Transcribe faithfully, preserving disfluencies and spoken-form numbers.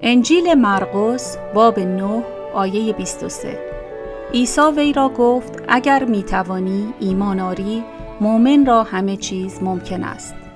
انجیل مرقس باب نه آیه بیست و سه. عیسی وی را گفت اگر میتوانی ایمان آری، مؤمن را همه چیز ممکن است.